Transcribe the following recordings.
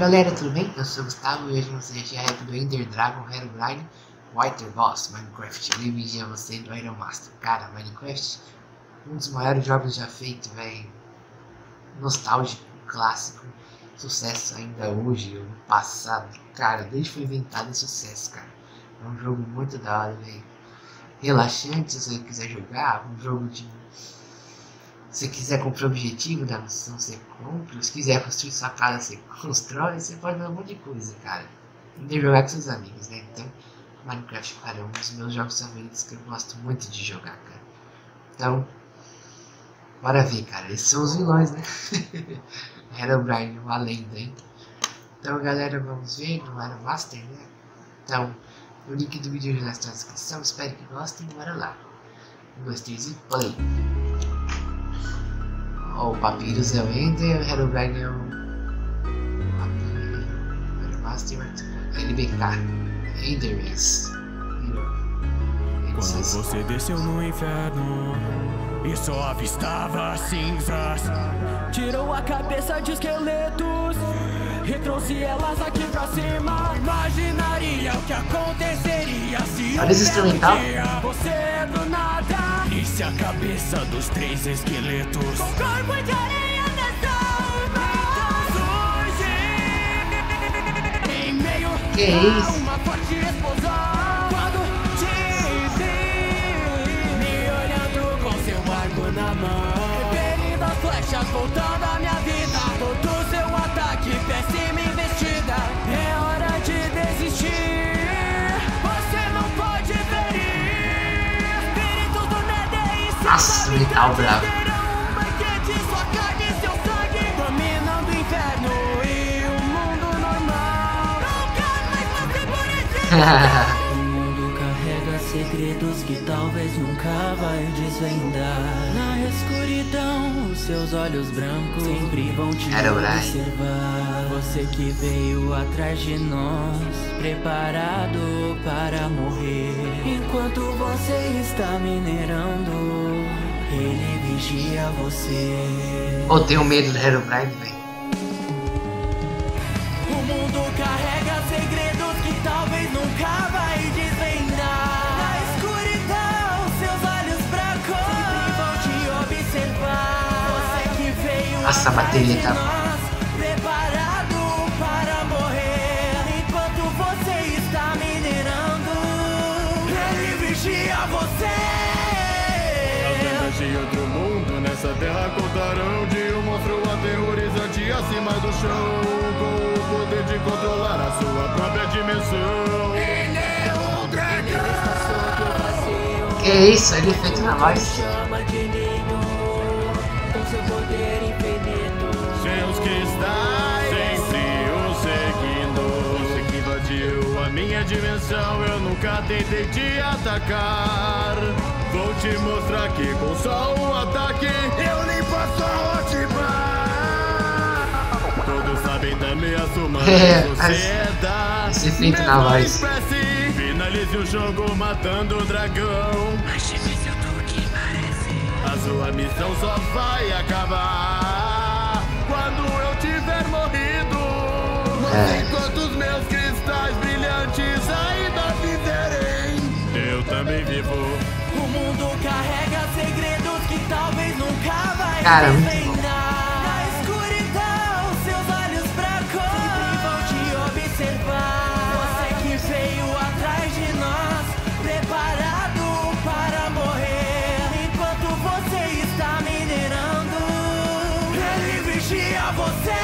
galera, tudo bem? Eu sou o Gustavo e hoje vamos reagir a rap do Ender Dragon Herobrine Water Boss Minecraft. Ele vigia você do Iron Master. Cara, Minecraft, um dos maiores jogos já feitos, velho. Nostálgico, clássico, sucesso ainda hoje, no passado. Cara, desde que foi inventado é sucesso, cara. É um jogo muito da hora, velho. Relaxante se você quiser jogar, um jogo de... Se quiser comprar o objetivo da missão, você compra. Se quiser construir sua casa, você constrói. Você pode fazer um monte de coisa, cara. Ainda jogar com seus amigos, né? Então, Minecraft, cara, é um dos meus jogos favoritos que eu gosto muito de jogar, cara. Então, bora ver, cara. Esses são os vilões, né? Herobrine, uma lenda, hein? Então, galera, vamos ver no Iron Master, né? Então, o link do vídeo já está na descrição. Espero que gostem. Bora lá. 1, 2, 3 e play. O Papyrus é o Ender, o Herobrine é o Iron Master, LBK, Endermans. Quando você desceu no inferno e só avistava cinzas, tirou a cabeça de esqueletos e trouxe elas aqui pra cima. Imaginaria o que aconteceria se olha esse instrumental. Você do nada e se a cabeça dos 3 esqueletos com corpo de areia surge em meio a uma forte explosão. Quando te vi me olhando com seu arco na mão, repelindo as flechas, voltando a minha vida. Todo seu ataque, péssima investida. É hora de desistir. Você não pode ferir espíritos do Nether e nossa, metal bravo. um banquete, sua carne e seu sangue, dominando o inferno e o mundo normal. Nunca mais passei por esse. O mundo carrega segredos que talvez nunca vai desvendar. Na escuridão, os seus olhos brancos sempre vão te observar. Você que veio atrás de nós, preparado para morrer. Enquanto você está minerando, ele vigia você. Eu tenho medo do Herobrine, velho. O mundo carrega segredos que talvez nunca vai desvendar. Na escuridão, seus olhos brancos sempre vão te observar. Você que veio Nossa, a bateria tá... preparado para morrer. Enquanto você está minerando, ele vigia você. As lendas de outro mundo nessa terra contarão de um monstro aterrorizante acima do chão, com o poder de controlar a sua própria dimensão. Ele é um dragão. Que isso? Ele é feito na voz. Chama de ninho, com seu poder infinito. Seus cristais sempre o seguindo. Você que invadiu a minha dimensão, eu nunca tentei te atacar. Vou te mostrar que com só um ataque eu limpo a sua última. Todos sabem da minha sociedade. Esse efeito na voz. Finalize o jogo matando o dragão. Mais difícil do que parece. A sua missão só vai acabar quando eu tiver morrido. Mas enquanto os meus cristais brilhantes ainda viverem, eu também vivo. O mundo carrega segredos que talvez nunca vai desvendar. Na escuridão, seus olhos brancos sempre vão te observar. Você que veio atrás de nós, preparado para morrer. Enquanto você está minerando, ele vigia você.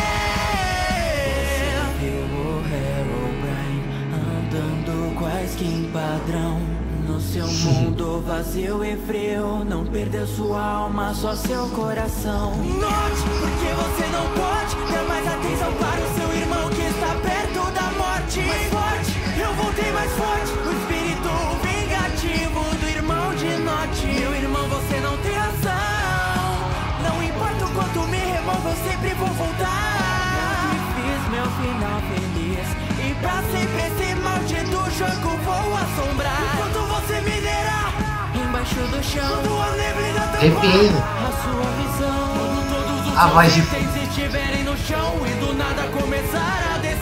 Você viu o Herobrine andando quase que em padrão. No seu mundo vazio e frio, não perdeu sua alma, só seu coração. Note, porque você não pode dar mais atenção para o seu irmão que está perto da morte. Mais forte, eu voltei mais forte, o espírito vingativo do irmão de Note. Meu irmão, você não tem razão. Não importa o quanto me remova, eu sempre vou voltar. Eu fiz meu final feliz e pra sempre esse maldito jogo vou assombrar. Enquanto você minerar embaixo do chão, quando a neblina tampar a sua visão, quando todos os seus itens estiverem no chão e do nada começar a descer.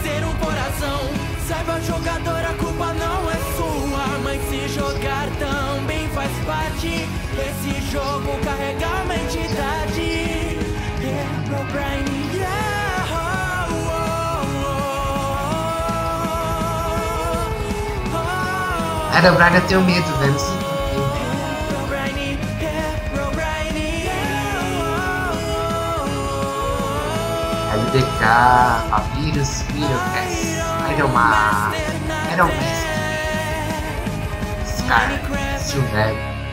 Herobrine eu tenho medo, velho. Não sei porquê, velho. LDK, Papyrus, Pirocast, Ironman, Ironmaster, Scar, Silver.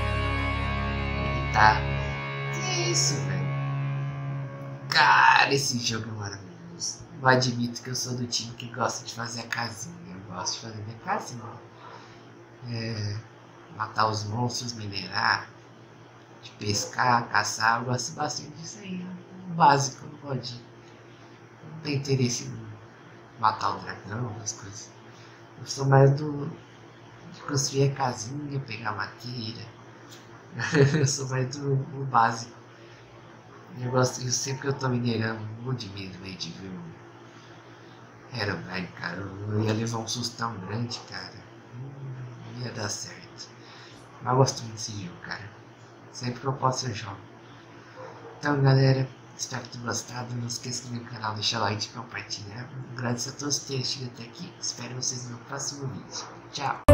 Tá. Que isso, velho? Cara, esse jogo é maravilhoso. Eu admito que eu sou do time que gosta de fazer a casinha. Eu gosto de fazer minha casinha. Matar os monstros, minerar, de pescar, caçar. Eu gosto bastante disso aí. O básico, não pode. Não tem interesse em matar o dragão, as coisas. Eu sou mais de construir a casinha, pegar madeira. Eu sou mais do básico. Eu sempre que eu tô minerando, um monte de medo, velho, de ver o Herobrine, cara. Eu ia levar um susto tão grande, cara. Não ia dar certo. Mas eu gosto muito desse jogo, cara. Sempre que eu posso eu jogo. Então, galera, espero que tenham gostado. Não esqueça do meu canal, deixa o like e compartilhar. Agradeço a todos que terem chegado até aqui. Espero vocês no próximo vídeo. Tchau!